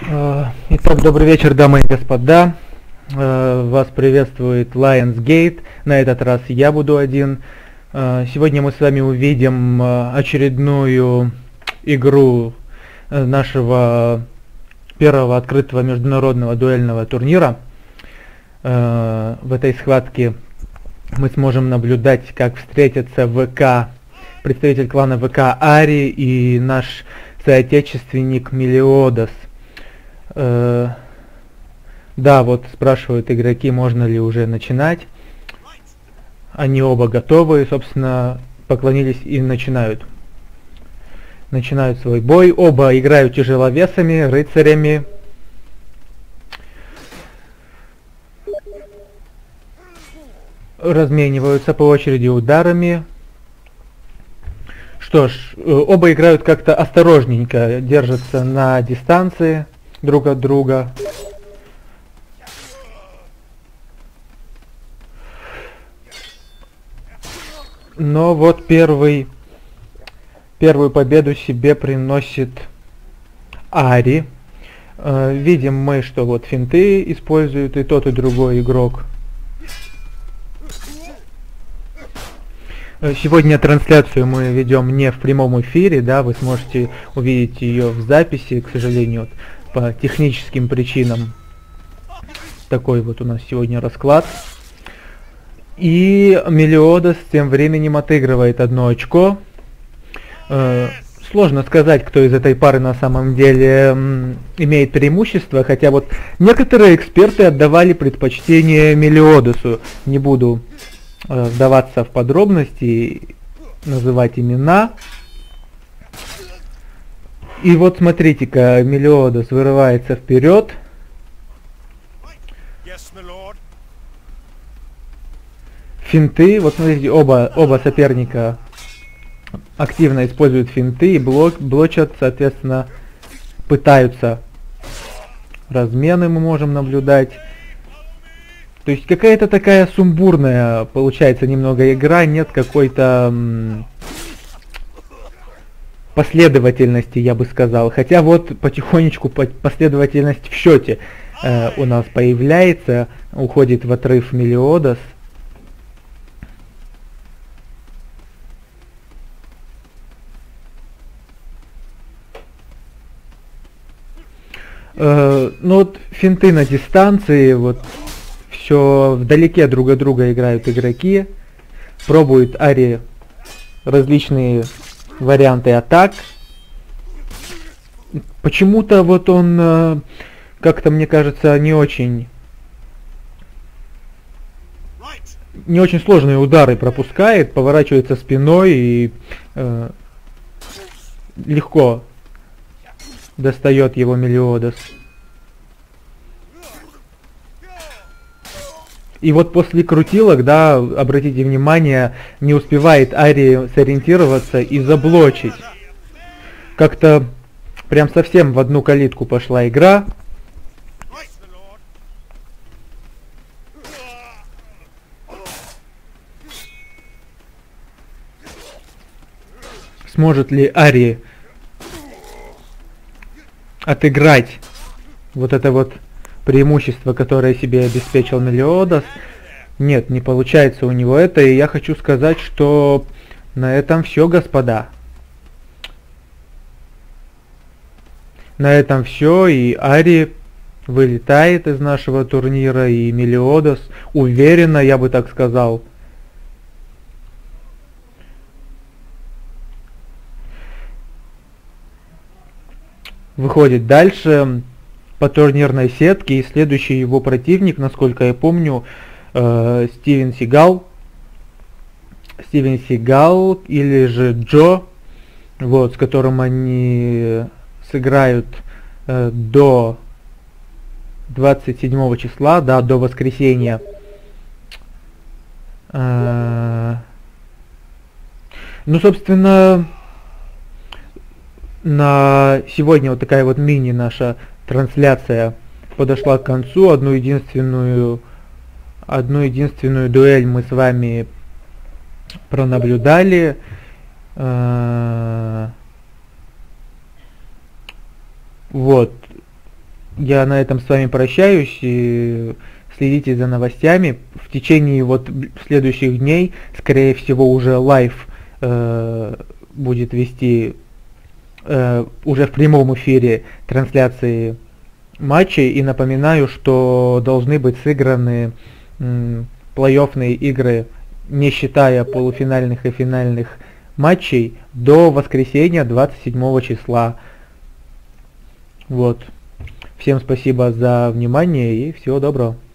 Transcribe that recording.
Итак, добрый вечер, дамы и господа. Вас приветствует Lionsgate. На этот раз я буду один. Сегодня мы с вами увидим очередную игру нашего первого открытого международного дуэльного турнира. В этой схватке мы сможем наблюдать, как встретятся представитель клана ВК Ари и наш соотечественник Мелиодас. Да, вот спрашивают игроки, можно ли уже начинать. Они оба готовы, собственно, поклонились и начинают. Начинают свой бой. Оба играют тяжеловесами, рыцарями. Размениваются по очереди ударами. Что ж, оба играют как-то осторожненько, держатся на дистанции друг от друга. Но вот первую победу себе приносит Ари. Видим мы, что вот финты используют и тот, и другой игрок. Сегодня трансляцию мы ведем не в прямом эфире, да, вы сможете увидеть ее в записи, к сожалению, по техническим причинам. Такой вот у нас сегодня расклад. И Мелиодас тем временем отыгрывает 1 очко. Сложно сказать, кто из этой пары на самом деле имеет преимущество, хотя вот некоторые эксперты отдавали предпочтение Мелиодасу. Не буду вдаваться в подробности, называть имена. И вот смотрите-ка, Мелиодас вырывается вперед. Финты, вот смотрите, оба соперника активно используют финты и блочат, соответственно, пытаются. Размены мы можем наблюдать. То есть какая-то такая сумбурная получается немного игра, нет какой-то последовательности, я бы сказал. Хотя вот потихонечку последовательность в счете у нас появляется, уходит в отрыв Мелиодас. Ну вот финты на дистанции, вот все вдалеке друг от друга играют игроки, пробуют Ари различные варианты атак. Почему-то вот он как-то, мне кажется, не очень сложные удары пропускает, поворачивается спиной и легко достает его Мелиодас. И вот после крутилок, да, обратите внимание, не успевает Ари сориентироваться и заблочить. Как-то прям совсем в одну калитку пошла игра. Сможет ли Ари отыграть вот это вот преимущество, которое себе обеспечил Мелиодас? Нет, не получается у него это, и я хочу сказать, что на этом все, господа. На этом все, и Ари вылетает из нашего турнира, и Мелиодас уверенно, я бы так сказал. Выходит дальше по турнирной сетке, и следующий его противник, насколько я помню, Стивен Сигал или же Джо, вот, с которым они сыграют до 27 числа, да, до воскресенья. Ну, собственно, на сегодня вот такая вот мини наша трансляция подошла к концу. Одну единственную дуэль мы с вами пронаблюдали. Вот. я на этом с вами прощаюсь. И следите за новостями. В течение вот следующих дней, скорее всего, уже лайв будет вести уже в прямом эфире трансляции матчей. И напоминаю, что должны быть сыграны плей-оффные игры, не считая полуфинальных и финальных матчей, до воскресенья 27 числа. Вот. Всем спасибо за внимание и всего доброго.